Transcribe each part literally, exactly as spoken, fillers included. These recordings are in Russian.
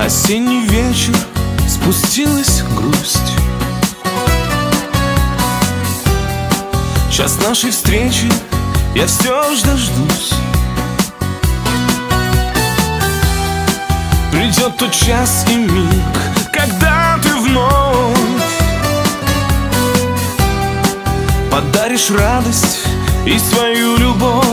Осенний вечер, спустилась грусть. Час нашей встречи, я все ж дождусь. Придет тот час и миг, когда ты вновь подаришь радость и свою любовь.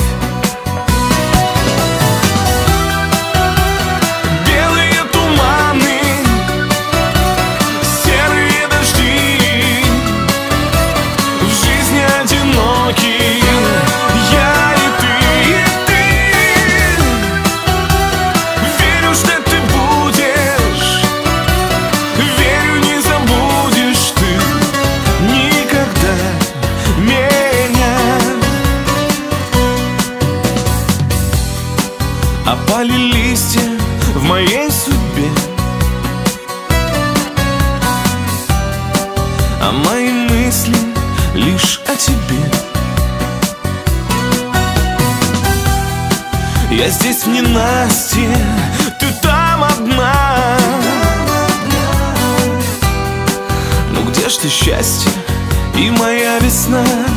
Опали листья в моей судьбе, а мои мысли лишь о тебе. Я здесь в ненастье, ты там одна. Ну где ж ты, счастье и моя весна?